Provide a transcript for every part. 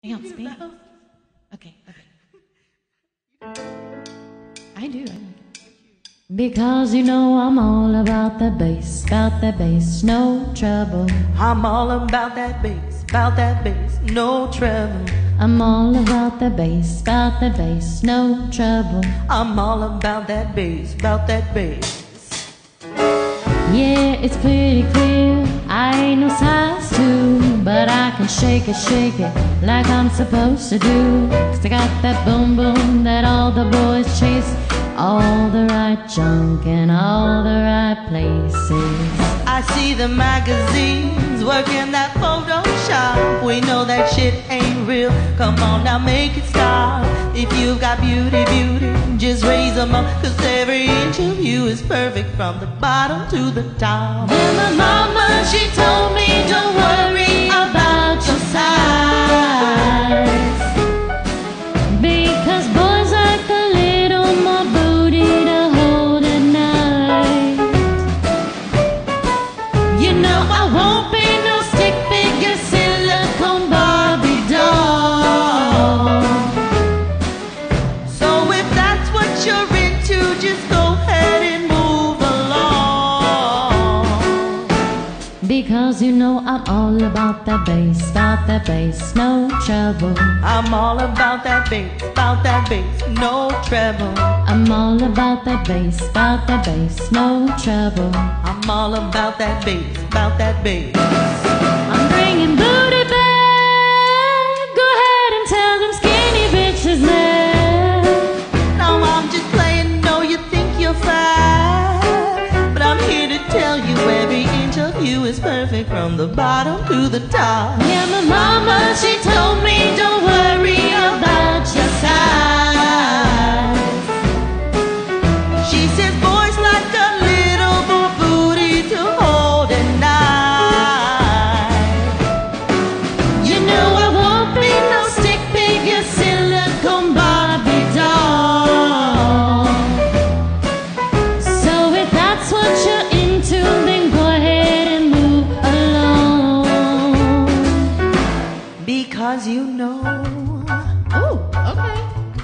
Hang on, speak. Okay. I do. Because you know I'm all about that bass, no trouble. I'm all about that bass, no trouble. I'm all about that bass, no trouble. I'm all about that bass, Yeah, it's pretty clear, I ain't no size 2, but I can shake it like I'm supposed to do. 'Cause I got that boom boom that all the boys chase, all the right junk in all the right places. I see the magazines working that Photoshop. We know that shit ain't real. Come on now, make it stop. If you've got beauty, just raise them up. 'Cause every inch of you is perfect from the bottom to the top. Yeah, my mama, she told me don't worry about your size, because boys like a little more booty to hold at night. You know I won't be no stick figure silicone Barbie doll. So if that's what you're into, just go ahead and move along. Because you know I'm all about that bass, no trouble. I'm all about that bass, no treble. I'm all about that bass, no trouble. I'm all about that bass. I'm bringing booty back. Go ahead and tell them skinny bitches now. No, I'm just playing, no, you think you're fine, but I'm here to tell you every inch of you is perfect from the bottom to the top. Yeah, my mama, she told me don't worry about your size. She says boys like a little more booty to hold at night. You know I won't be no stick figure silicone Barbie doll. So if that's what you're into, then go ahead and move along. Because you know. Oh, okay.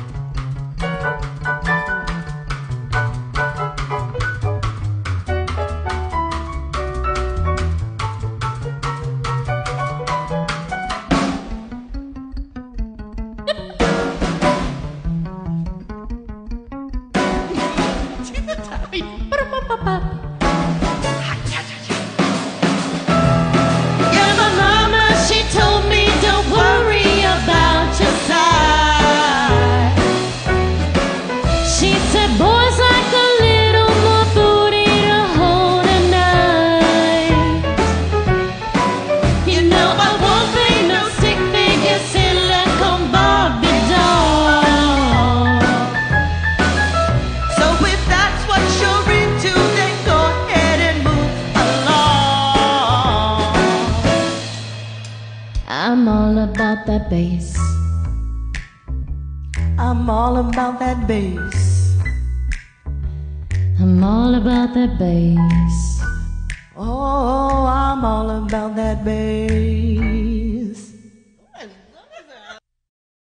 Yeah, my mama, she told me don't worry about your size. She said boys like a little more booty to hold at night. You know I won't be no stick figure silicone Barbie doll. So if that's what you're into, then go ahead and move along. I'm all about that bass. I'm all about that bass. I'm all about that bass. Oh, I'm all about that bass.